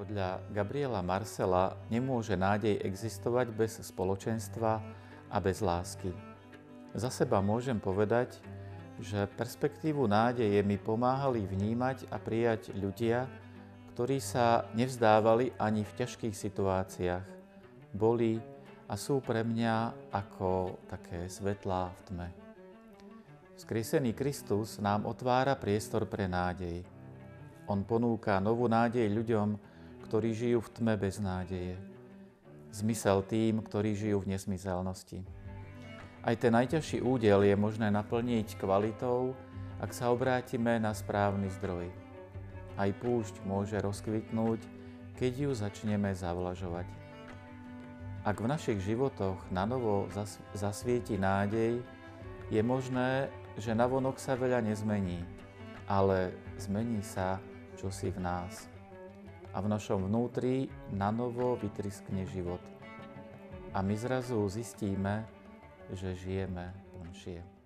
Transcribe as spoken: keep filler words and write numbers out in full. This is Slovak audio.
Podľa Gabriela Marcela nemôže nádej existovať bez spoločenstva a bez lásky. Za seba môžem povedať, že perspektívu nádeje mi pomáhali vnímať a prijať ľudia, ktorí sa nevzdávali ani v ťažkých situáciách. Boli a sú pre mňa ako také svetlá v tme. Vzkriesený Kristus nám otvára priestor pre nádej. On ponúka novú nádej ľuďom, ktorí žijú v tme bez nádeje. Zmysel tým, ktorí žijú v nesmyselnosti. Aj ten najťažší údel je možné naplniť kvalitou, ak sa obrátime na správny zdroj. Aj púšť môže rozkvitnúť, keď ju začneme zavlažovať. Ak v našich životoch nanovo zasvieti nádej, je možné, že navonok sa veľa nezmení, ale zmení sa čosi v nás. A v našom vnútri nanovo vytryskne život. A my zrazu zistíme, že žijeme plnšie.